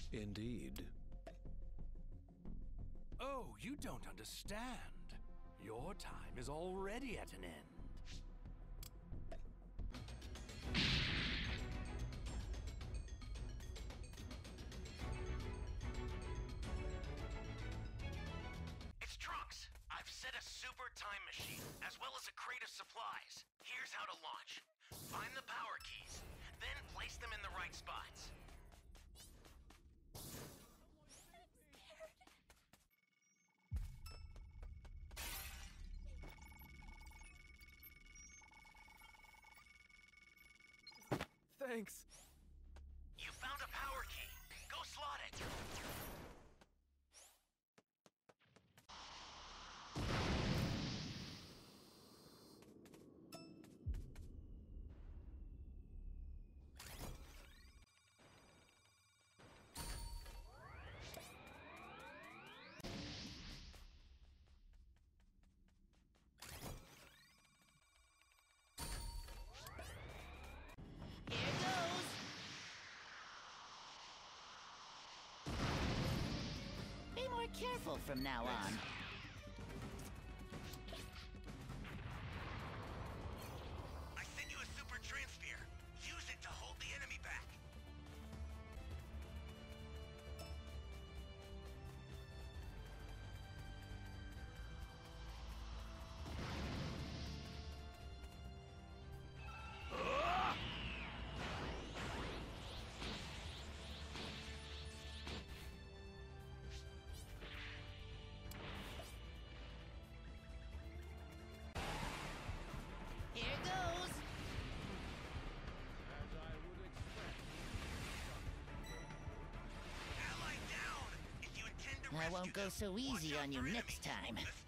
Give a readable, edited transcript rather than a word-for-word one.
Indeed. Oh, you don't understand. Your time is already at an end. It's Trunks. I've set a super time machine, as well as a crate of supplies. Here's how to launch. Find the power keys, then place them in the right spots. Thanks. You found a power key. Go slot it. Be more careful from now on. I sent you a super transfer. Use it to hold the enemy back. Here goes. Ally down! If you intend to I rescue won't go them, so watch easy out on you for next enemies. time. The